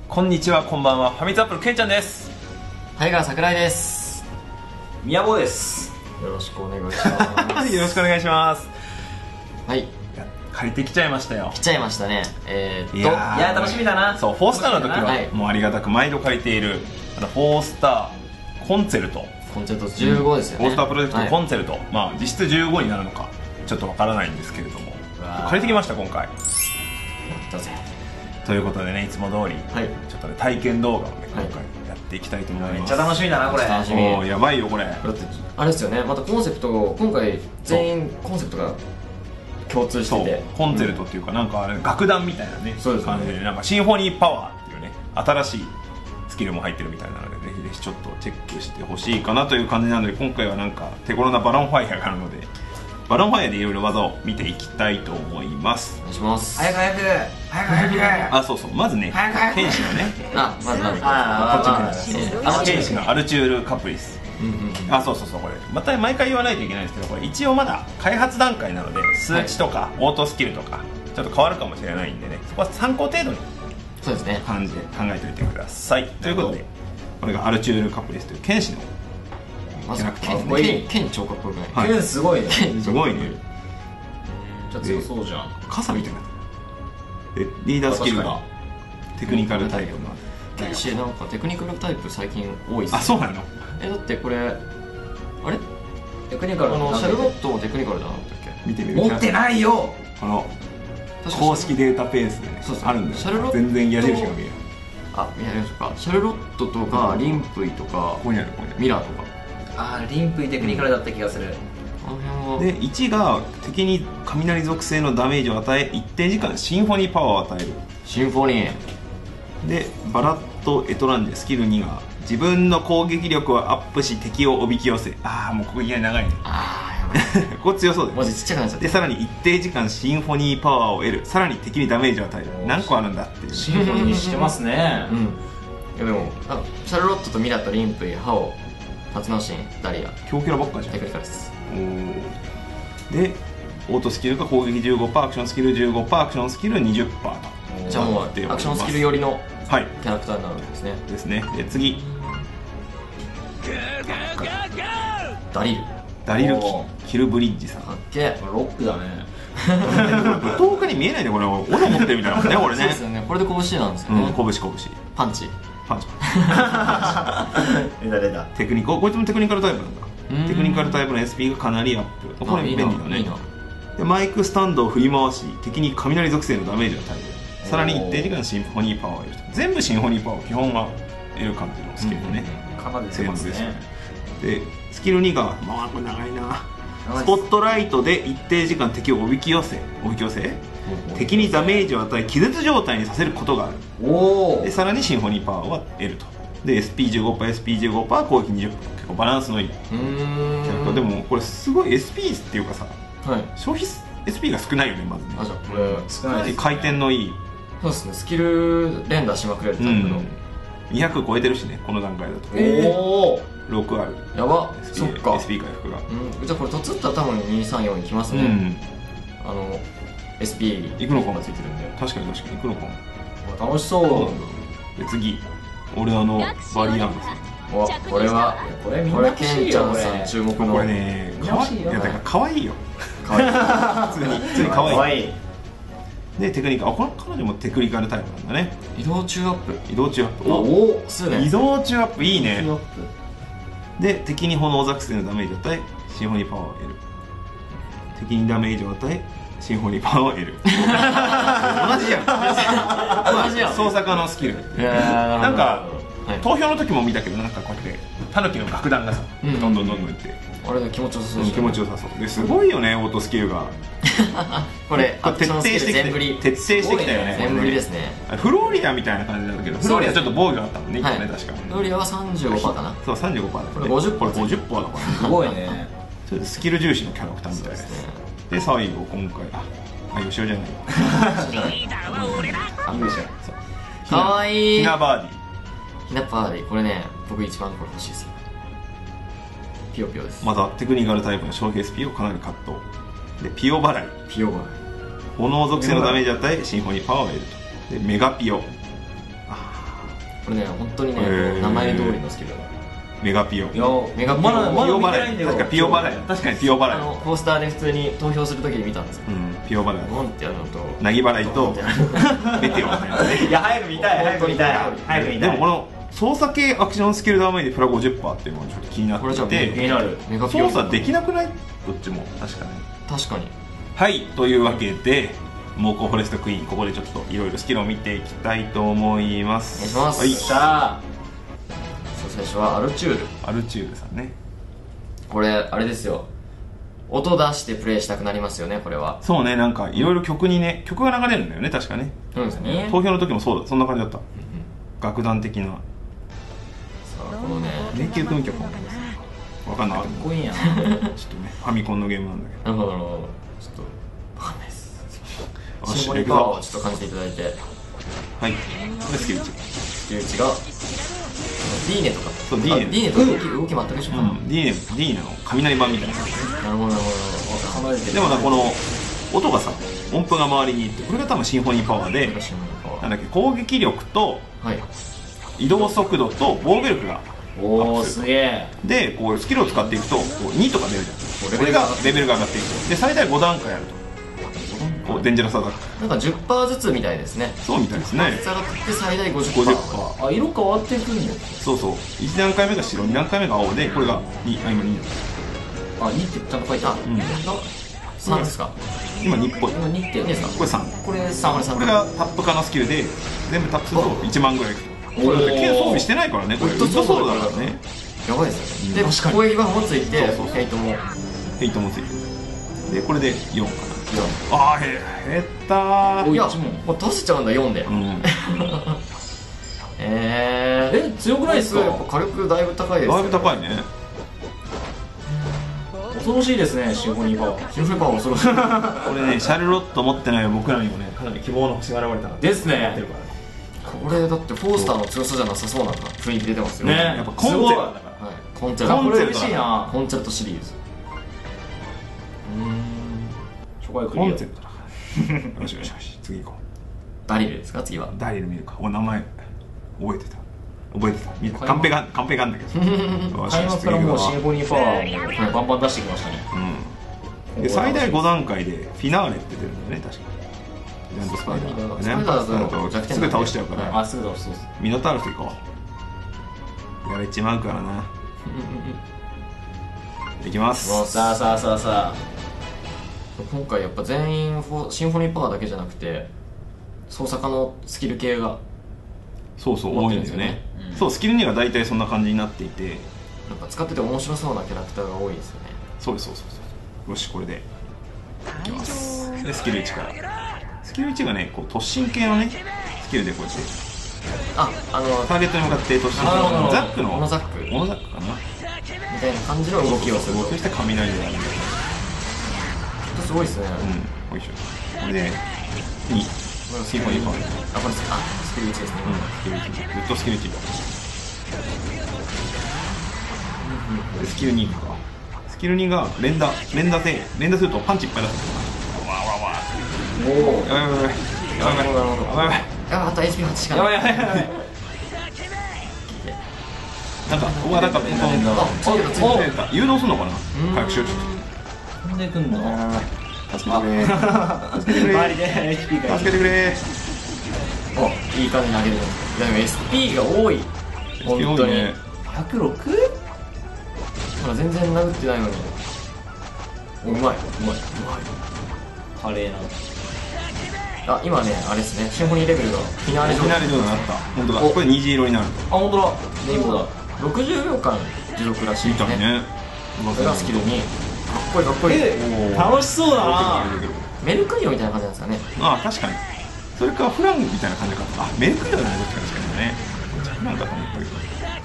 こんにちは、こんばんは。ファミツアップルけんちゃんです。 タイガー桜井です。 宮坊です。 よろしくお願いします。 よろしくお願いします。 はい。 借りてきちゃいましたよ。 来ちゃいましたね。 いや楽しみだな。 そう、4スターの時は、 はい、 もうありがたく毎度借りている4スターコンチェルト。 コンチェルト15ですよね。 4スタープロジェクトコンチェルト、まあ実質15になるのかちょっとわからないんですけれども、借りてきました今回。やったぜ。 ということでね、いつも通り、ちょっとね体験動画をね今回やっていきたいと思います。 めっちゃ楽しみだなこれ。 楽しみ。 やばいよこれ。だってあれですよね。またコンセプトを今回全員コンセプトが共通してて、 コンチェルトっていうか、なんかあれ楽団みたいなね感じで、なんかシンフォニーパワーっていうね新しいスキルも入ってるみたいなので、ぜひぜひちょっとチェックしてほしいかなという感じなので、今回はなんか手頃なバロンファイヤーがあるので、バロンファイヤーでいろいろ技を見ていきたいと思います。 お願いします。 早く早く早く早く。 あ、そうそう、まずね剣士のね、 まずこっちの剣士のアルチュールカプリス。あ、そうそうそう、これまた毎回言わないといけないんですけど、これ一応まだ開発段階なので、数値とかオートスキルとかちょっと変わるかもしれないんでね、そこは参考程度にそうですね感じで考えておいてください。ということで、これがアルチュールカプリスという剣士のキャラクター。 剣超かっこよくない？ 剣すごいね。 すごいね。 じゃあ強そうじゃん。 傘みたいな。リーダースキルがテクニカルタイプの剣士なんかテクニカルタイプ最近多いっす。 あ、そうなの？ だってこれあれテクニカルシャルロットもテクニカルじゃなかったっけ？ 見てみる。 持ってないよ。 この公式データベースでねあるんですよ。全然矢印が見える。 あ、見えましょうか。シャルロットとかリンプイとかここにある、ここにある。 ミラーとか。 あ、リンプイテクニカルだった気がする。 で、1が敵に雷属性のダメージを与え、一定時間シンフォニーパワーを与える。 シンフォニーで、バラット・エトランジェスキル2が自分の攻撃力をアップし敵をおびき寄せ。ああ、もうここいきなり長いね。ここ強そうだよ。 マジちっちゃくなっちゃった。 で、さらに一定時間シンフォニーパワーを得る。さらに敵にダメージを与える。何個あるんだっていう。 シンフォニーしてますね。 いやでもシャルロットとミラとリンプイ、ハオ、タツノシン、ダリア、 強キャラばっかじゃん。 テクニカルです。 で、オートスキルが攻撃 15%、アクションスキル 15%、アクションスキル 20% と。 じゃあもうアクションスキル寄りのキャラクターになるんですね。 ですね。で、次、ダリルキルブリッジさん。 かっけえ。 ロックだね。 遠くに見えないで、これ斧持ってるみたいなもんね、これね。 そうですよね。これで拳なんですよね。 拳。 パンチ。 出た。 テクニカル、こいつもテクニカルタイプなんだ。テクニカルタイプの SP がかなりアップ。これ便利だね。で、マイクスタンドを振り回し敵に雷属性のダメージを与える。さらに一定時間シンフォニーパワーを得る。全部シンフォニーパワーを基本は得る感じのスキルね。 かなり出ますね。 で、スキル2が、まあこれ長いな。スポットライトで一定時間敵をおびき寄せ敵にダメージを与え気絶状態にさせることがある。で、さらにシンフォニーパワーは得ると。で、 SP15%、SP15%、攻撃 20%。結構バランスのいいキャラクター。でもこれすごい SP っていうかさ、消費 SP が少ないよね、まずね。 あ、じゃあこれ少ないですね。 回転のいい。 そうですね。スキル連打しまくれるタイプの 200超えてるしね、この段階だと。6ある。 やば。そっか。 SP 回復が。 じゃあこれとつったら多分234いきますね。SP いくのかも。 ついてるんで。 確かにいくのかも。 楽しそう。 で、次、俺バリアンです。 これはこれケンちゃんさん注目の。 これね、だから可愛いよ。普通に可愛い。で、テクニカル、彼女もテクニカルタイプなんだね。 移動中アップ。 移動中アップ。 お、すね。 移動中アップいいね。で、敵に炎属性のダメージを与えシンフォニーパワーを得る。敵にダメージを与えシンフォニーパワーを得る。同じやん。操作可能スキル。なんか投票の時も見たけど、なんかこうやってタヌキの楽団がさ、どんどんいって、 あれ気持ちよさそう。 気持ちよさそうですごいよね、オートスキルが。 これ徹底してきたよね。 全振りですね。 フローリアみたいな感じなんだけど、フローリアちょっと防御があったもんね、確か。 フローリアは 35% かな。 そう、35%だ。 これ 50% だからすごいね。 ちょっとスキル重視のキャラクターみたいです。で、最後今回、吉尾じゃないかわいい。 ひなバーディー。 ひなバーディー、これね、僕一番これ欲しいです。ピヨピヨです。 またテクニカルタイプの消費 SP をかなりカット。で、ピヨ払い。炎属性のダメージを与えシンフォニーパワーを得ると。で、メガピヨ。 これね本当にね名前通りのスキルだ。 メガピオ。 メガピオまだピオ見てないんだよ。 確かピオ払い。確かにピオ払い。 ポスターで普通に投票するときに見たんですよ。 ピオ払い。 ボンってやるのとなぎ払いとメテオ。 いや早く見たい早く見たい早く見たい。 でもこの操作系アクションスキルダメージプラ 50% っていうのがちょっと気になって気にて、 なる。 操作できなくない？どっちも確かに。 確かに。 はいというわけでモーコフォレストクイーン、ここでちょっといろいろスキルを見ていきたいと思います。 お願いします。 はい。 さあ最初はアルチュール。 アルチュールさんね。 これあれですよ、音出してプレイしたくなりますよね。これはそうね、なんかいろいろ曲にね、曲が流れるんだよね、確かね。 そうですね。 投票の時もそうだ、そんな感じだった。楽団的なさあこのね迷宮組曲もわかんない。 かっこいいやん。 ちょっとね、ファミコンのゲームなんだけど。 なるほどなるほど。ちょっとわかんないです。 よシンし行くフォニーパワーをぞ。 ちょっと感じていただいて、 はい。これスキル1。 スキル1がディーネとか。 そう D ネディーネと動き全く一緒かな。 ディーナの雷版みたいな。 なるほどなるほど。 離れてる。 でもな、この音がさ、音符が周りにいって、これが多分シンフォニーパワーで、 シンフォニーパワなんだっけ、攻撃力とー。はい。 移動速度と防御力がおおすげえ。 で、こうスキルを使っていくとこう2とか出るじゃん。これがレベルが上がっていくと。で最大5段階あると。こうデンジャラスアタック。 なんか 10% ずつみたいですね。 そうみたいですね。 下がって最大 50%。 50%。 あ色変わってくんの。 そうそう。1段階目が白、2段階目が青で、これが2、今2。 あ2ってちゃんと書いてある。 あ、3ですか。 今2っぽい。 今2っていいですか。 これ3。 これ3。 これがタップ化のスキルで、全部タップすると1万ぐらいいくと。これだって剣装備してないからね、これ。ウッドソードだからね。 やばいですよね。で確かに攻撃版もついてそうそうそうヘイトもヘイトもついてる。で、これで4かな。ああ、減ったー。 いや一問もう出せちゃうんだ4で。 うん。 強くないですか。 やっぱ火力だいぶ高いですよだいぶ高いね。 恐ろしいですねシンフォニーパワー。 シンフォニーパワー恐ろしい。 これね、シャルロット持ってない僕らにもね、かなり希望の星が現れたなってですね思ってるからね。 これだってフォースターの強さじゃなさそうな雰囲気出てますよねやっぱコンチェルトだから。 はい、コンチェルト。 これ嬉しいな。 コンチェルトシリーズ。 初回クリア。 コンセプトだから。よしよしよし、次行こダリルですか次は。 う。ダイヤル見るか。お名前覚えてた。覚えてた。見た。カンペがあんだけど。よし開よし幕からもうシン次フォニーパワーもバンバン出してきましたね。 行くわ。うん。で最大5段階でフィナーレって出るんだよね、確か。ジャイアントスパイダー。 スパイダーだと弱点すぐ倒しちゃうから。 あすぐ倒す。 ミノタウルス行こう。やれちまうからな。いきます。 さあさあさあさあ。 今回やっぱ全員シンフォニーパワーだけじゃなくて操作家のスキル系がそうそう、多いんですよね。 うんそう、スキルには大体そんな感じになっていて。 なんか使ってて面白そうなキャラクターが多いですよね。 そうですそうそうそう。よし、これでいきます。でスキル1からスキル1がね、こう突進系のねスキルでこうやってターゲットに向かって突進するなるほどザックのモノザックモノザックかなみたいな感じの動きをするとそして雷でやる。 すごいですね。 うん、よいしょ。これで2シンフォニーパワー。 あ、これスキル1ですね。 スキル1、ずっとスキル1でスキル2か。スキル2が連打するとパンチいっぱい出す。わわわおお。 やばいやばいやばいやばいやばいやばい。 あと HP8 しかやない。 ばいやばいやばい。 なんかここはなんか誘導するのかな。回復しようちょっ飛んでくんの。 と。助けてくれ。助けてくれ。 周りで HP が。 助けてくれ。 いい感じに投げる。でも SP が多い。本当に。 106？ まだ全然殴ってないのに。うまい。 華麗な。 あ、今ね、あれですね、シンフォニーレベルがフィナーレ状フィナーレ状態になった。本当だ。これ虹色になる。 あ本当だ。レインボーだ。 60秒間持続らしいみたいね。 ね。 これがスキルにかっこいいかっこいい。 楽しそうだな。 メルクリオみたいな感じなんですかね。 ああ、確かに。それかフランみたいな感じか。あ、メルクリオだね、どっちかですけどね。フランかと思ったけど。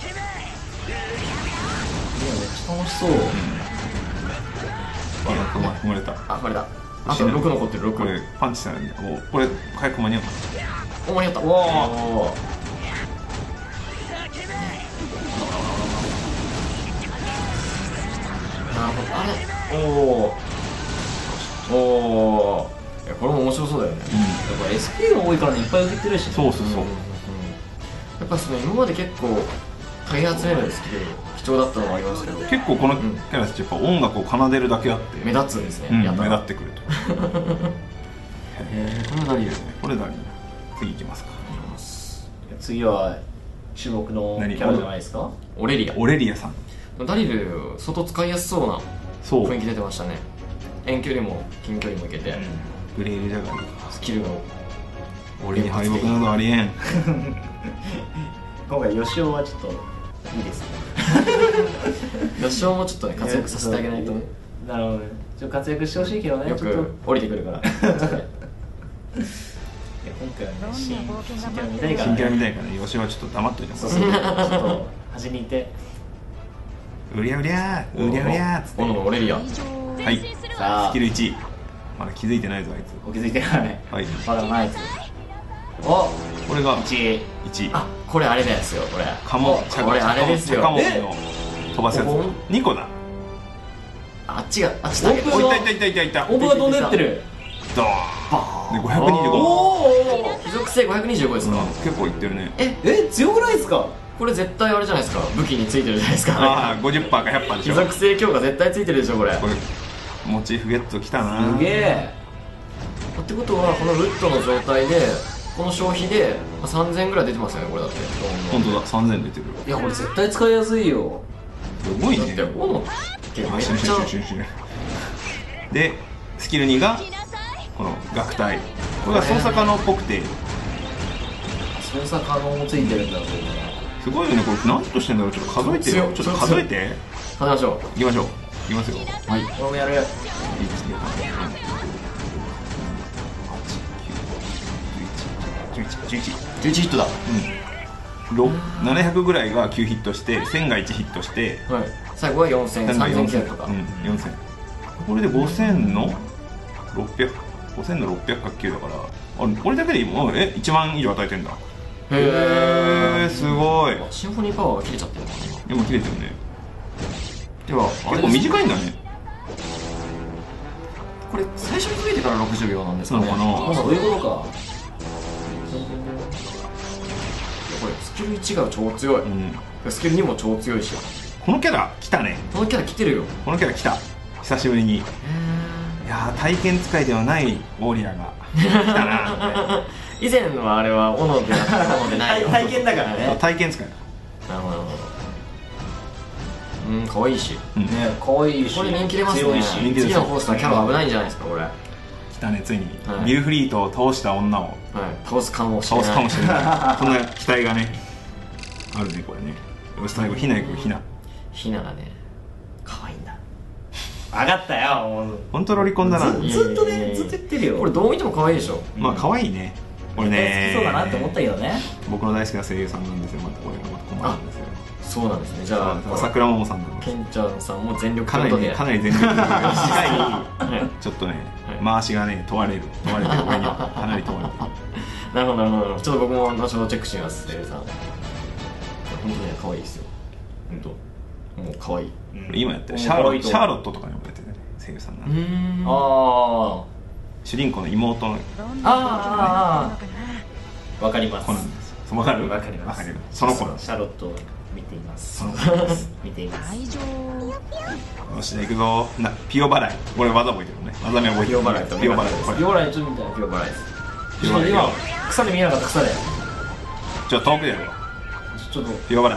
めっちゃ楽しそう。 踏まれた。 あ、これだ。あと6残ってる。6。 これパンチしたらね、これ回復間に合うかお、間に合った。 おお。 なるほど。あれ。おお。これも面白そうだよね。 やっぱ SP が多いからねいっぱい受けてるしね。 そうそうそう。 やっぱその今まで結構買い集めるスキル貴重だったのもありますけど、 結構このキャラたちやっぱ音楽を奏でるだけあって目立つんですね、 目やたら立ってくると。 これダリルこれダリル。次行きますか。 次は注目のキャラじゃないですか。 オレリア。 オレリアさん。 ダリル相当使いやすそうなそう雰囲気出てましたね。遠距離も近距離もいけて、 グレールジャガー。 スキルが俺に敗北などありえん。 今回ヨシオはちょっといいですね。 吉尾もちょっとね活躍させてあげないと。 なるほどね。ちょっと活躍してほしいけどね。 よちょっとく降りてくるから。 いや今回はね新キャラ見たいからね。 新キャラみたいからね、よしはちょっと黙っといてもそうそう。ちょっと端にいて。 うりゃうりゃーうりゃうりゃーっつって。 斧のオレリア。 はいさあスキル1。まだ気づいてないぞあいつ。 お気づいてない。 はいまだないです。おこれが 1。 1。 あ、これあれですよ、これ。 カモこれあれですよ。 カモの飛ばすやつお盆 2個だ。 あっちが、あっちだけど。 おいたいたいたいたいた。 音符が飛んでってる。 ドーンで525。 おお。 貴族性525ですか。 結構いってるね。 え強くないですか。 これ絶対あれじゃないですか、武器についてるじゃないですか。 ああ 50% か 100% でし貴ょ。 族性強化絶対ついてるでしょ、これ。 これモチーフゲットきたな。 すげえ。 ってことは、このウッドの状態で、この消費で3000円ぐらい出てますよね、これだって。 本当だ3000出てる。 いやこれ絶対使いやすいよ。 すごいね。 だって、斧ってめっちゃ。 でスキル2がこの楽隊。これが操作可能っぽくて操作可能もついてるんだろうね。 すごいよね。これ何としてんだろう。ちょっと数えてよ。ちょっと数えて食べましょいきましょう。いきますよ。 う。はい。 俺もやる。 11 11ヒットだ。 700ぐらいが9ヒットして1000が1ヒットしてはい。最後は4000、 1000が 3900とか。 4000。これで5000の600 5000の600か9だからこれだけでもう1万以上与えてんだ。へえすごい。 シンフォニーパワーが切れちゃってるのかな。 でも切れてるね。 では、 結構短いんだね。 これ最初にかけてから60秒なんですかね。 なのかな。 そういうことか。 これスキル1が超強い、スキル2も超強いし、 このキャラ来たね。 このキャラ来てるよ。 このキャラ来た久しぶりに。いやー体験使いではないウォリアーが来たな以前はあれは斧でなくて斧でないよ。 体験だからね。 体験使い。 なるほどなるほど。可愛いし、 ね可愛いし。 これ人気出ますね。 強いし。 人気出ます次のコースターキャラ危ないんじゃないですかこれ。はい、 来たねついに、 はいビルフリートを倒した女を倒すかもしれない。 倒すかもしれないそんな期待がねあるねこれね。よし最後ひな行くひな。 ひながね可愛いんだ。 上がったよ。もうほんとロリコンだな。 ずっとねずっと言ってるよ。 これどう見ても可愛いでしょ。 まあ可愛いねこれね。 好きそうだなって思ったけどね。 僕の大好きな声優さんなんですよ。またこれがまた困るんですよ。 そうなんですね。じゃあ桜桃さんなんです。 ケンちゃんさんも全力かなりねかなり全力ではいちょっとね、 はい回しがね問われてる上にはかなり問われてる。 なるほどなるほど。ちょっと僕も後ほどチェックします。声優さん本当ね可愛いですよ。本当もう可愛い。 今やってるシうんャーロットとかにもやってるね声優さんなんで。 あ主人公の妹のあわかります。 子なんですよ。わかる？ わかります。 わかる。その子なんです。 シャーロットを見ています。 その子なんです。 見ています。 よしじゃあ行くぞ。ピオ払い。これ技覚えてるね。技名覚えてる。 ピオ払いとピオ払い。これ。 ヨーライちょっと見たい。 ピオバライです。 ピオ払い。 今草で見えなかった草で。 ちょっと遠くでやるよ。 ちょっとピオ払い。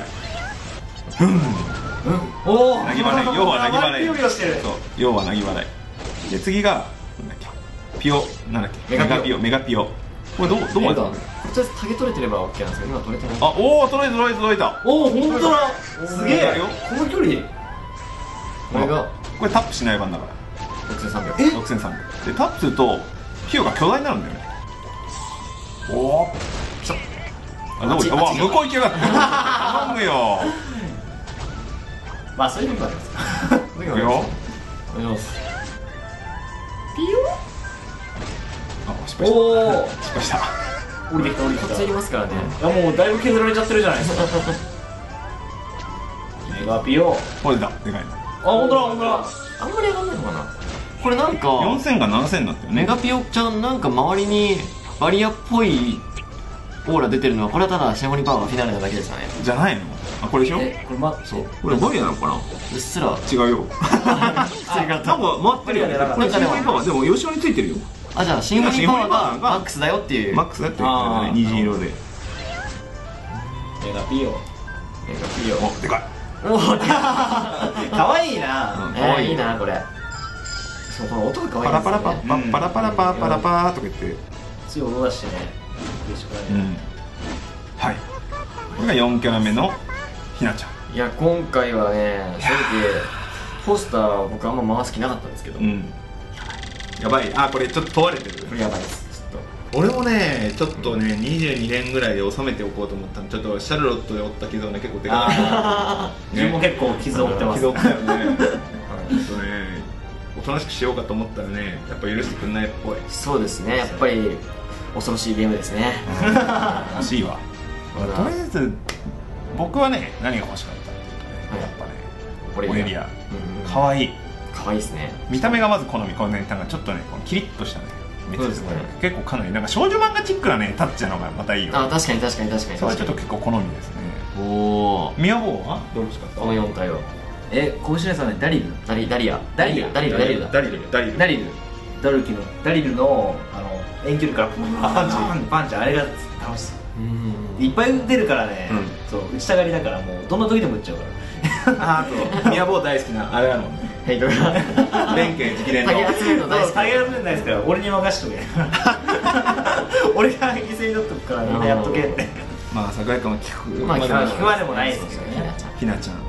おお。 なぎ払い。要はなぎ払い。 ピヨピヨしてる。 そう。要はなぎ払い。で次がなんだっけ。ピオなんだっけ。メガピオ。これどこまでだ？ これとりあえずタゲ取れてれば OK なんですけど今取れてない。 あおお届いた。 おお本当だ。すげえ。この距離。 これがこれタップしない版だから 6300。 6300でタップするとピオが巨大になるんだよね。おお来た。 あどこ行った？向こう行きやがって頼むよ。 まあそういうふうになります。 行くよ。 お願いします。 あ失敗した。 おお。 失敗した。 降りてきた降りてきた。 こっちいりますからね。 いやもうだいぶ削られちゃってるじゃないですか。メガピオ。 これだでかいな。 あ本当だ本当だ。 あんまり上がんないのかな。これなんか 4000が7000になったよね。 メガピオちゃんなんか周りにバリアっぽいオーラ出てるのはこれはただシンフォニーパワーがフィナーレなだけですかね。 じゃないの？あ、これでしょ？ これそうこれボリアなのかな？ うっすら違うよ。なんか回ってるよね。これシンフォニーパワーでも吉尾についてるよ。 あ、じゃあシンフォニーパワーがマックスだよっていう。 マックスだって言ってるね、虹色で。 メガピオお、でかい。 おお、 かわいいな。 いいなこれ。そうこの音が可愛いパラパラパッパラパラパーパラパーとか言って。 強い音出してね。嬉しくないね。 はい。これが4キャラ目のひなちゃん。 いや今回はね正直ポスターは僕あんま回す気なかったんですけど、 やばい。あ、これちょっと問われてる。 これやばいです。ちょっ俺もね、ちょっとね、22年ぐらいで収めておこうと思ったの。ちょっとシャルロットで負った傷をね、結構でかい。 自分も結構傷を負ってます。 傷を負ったよね。ちょっとね、おとなしくしようかと思ったらね、やっぱ許してくんないっぽい。 そうですね、やっぱり恐ろしいゲームですね。 欲しいわ。とりあえず僕はね、何が欲しかったっていうとね、やっぱね、オレリア。かわいい。 かわいいですね。 見た目がまず好み。このね、なんかちょっとね、このキリッとしたね。 そうですね。 結構かなりなんか少女漫画チックなねタッチなのがまたいいよ。 あ、確かに確かに確かに。 それはちょっと結構好みですね。 おお。 宮坊はどう欲しかった？ この4体は。 小石さんね、ダリルダリルダリルの遠距離からパンチあれが楽しそう。いっぱい出るからね。そう打ちたがりだからもうどんな時でも打っちゃうから。 あと宮坊大好きなあれなのね。 ヘイトが弁慶直伝のタゲ集めるの大好き。 タゲ集めるの大好きから俺に任しとけ。俺が犠牲になっとくからみんなやっとけって。 まあ酒井君は聞くまでもないですけどね。 ひなちゃん。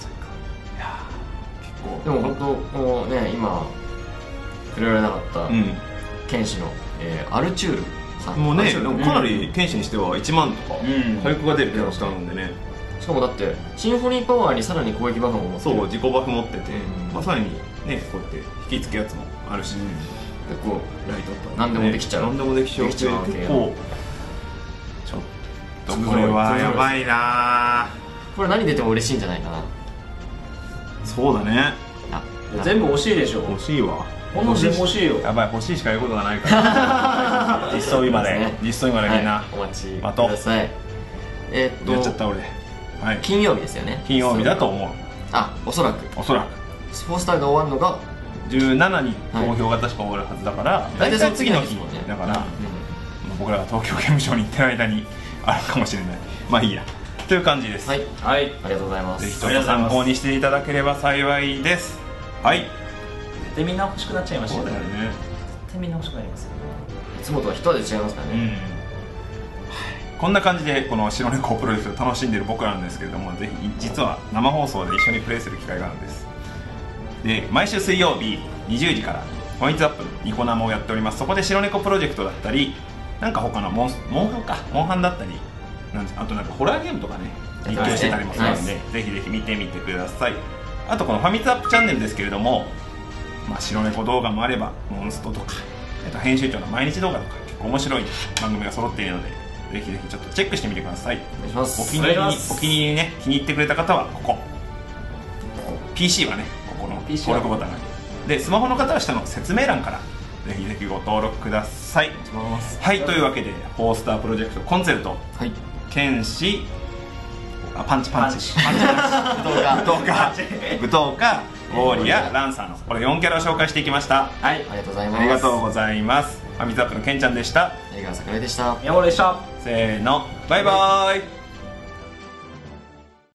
でも本当もうね今触れられなかった剣士のアルチュールさん。 もうね、かなり剣士にしては1万とか回復が出るキャラクターなんでね。 しかもだってシンフォニーパワーにさらに攻撃バフも持ってる。 そう、自己バフ持ってて、まあさらにねこうやって引き付けやつもあるし、 結構ライトアップ何でもできちゃう。 何でもできちゃう。結構ちょっとこれはやばいな。 これ何出ても嬉しいんじゃないかな。 そうだね。 全部欲しいでしょ。 欲しいわ。 この全部欲しいよ。 やばい、欲しいしか言うことがないから実装日までみんなお待ちく待とう。 ださい。 やっちゃった俺。はい、 金曜日ですよね。 金曜日だと思う。 あ、おそらくポスターが終わるのが 17に投票が確か終わるはずだから、大体次の日だから、僕らが東京刑務所に行ってる間にあるかもしれない。まあいいやという感じです。 はい、ありがとうございます。 ぜひちょっと参考にしていただければ幸いです。はい。 でみんな欲しくなっちゃいました。 そうだよね。 でみんな欲しくなります。 いつもとは一味違いますからね。 こんな感じでこの白猫プロジェクトを楽しんでいる僕らなんですけれども、ぜひ実は生放送で一緒にプレイする機会があるんです。で、毎週水曜日20時からポイントアップニコ生をやっております。そこで白猫プロジェクトだったり、なんか他のモンハンだったり、あとなんかホラーゲームとかね実況してたりもするので、ぜひぜひ見てみてください。あとこのファミツアップチャンネルですけれども、白猫動画もあればモンストとか、編集長の毎日動画とか結構面白い番組が揃っているので、ぜひぜひちょっとチェックしてみてください。 お願いします。 お気に入りね、気に入ってくれた方はここ PC はね、ここの登録ボタンがで、スマホの方は下の説明欄からぜひぜひご登録ください。はい、というわけでフォースタープロジェクトコンセルト、剣士、パンチ武藤家、ウォーリア、ランサーのこれ4キャラを紹介していきました。 はい、ありがとうございます。 ありがとうございます。ファミツアップのケンちゃんでした。 江川桜井でした。 山本でした。 せーの、バイバーイ。